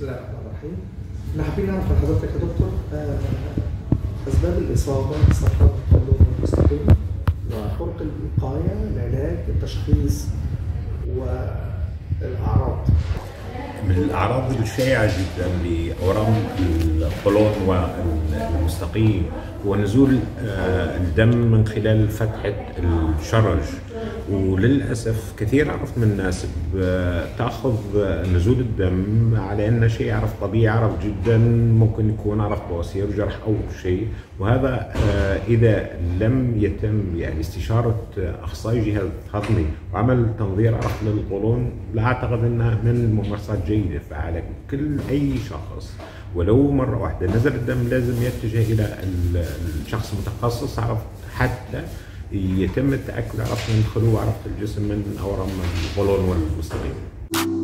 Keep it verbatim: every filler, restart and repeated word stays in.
بسم الله الرحمن الرحيم. احنا حابين نعرف من حضرتك يا دكتور آه، اسباب الاصابه بسرطان القولون المستقيم وطرق الوقايه، العلاج، التشخيص والاعراض. من الأعراض الشائعة جدا لأورام القولون والمستقيم هو نزول الدم من خلال فتحة الشرج، وللأسف كثير أعرف من الناس بتاخذ نزول الدم على أنه شيء عرف طبيعي، عرف جدا ممكن يكون عرف بواسير جرح أو شيء، وهذا إذا لم يتم يعني استشارة أخصائي جهاز هضمي وعمل تنظير عرف للقولون، لا أعتقد أنها من الممارسات جيدة. فعلى كل أي شخص ولو مرة واحدة نزل الدم لازم يتجه إلى الشخص المتخصص عرف حتى يتم التأكد عرف من خلو عرف الجسم من أورام القولون والمستقيم.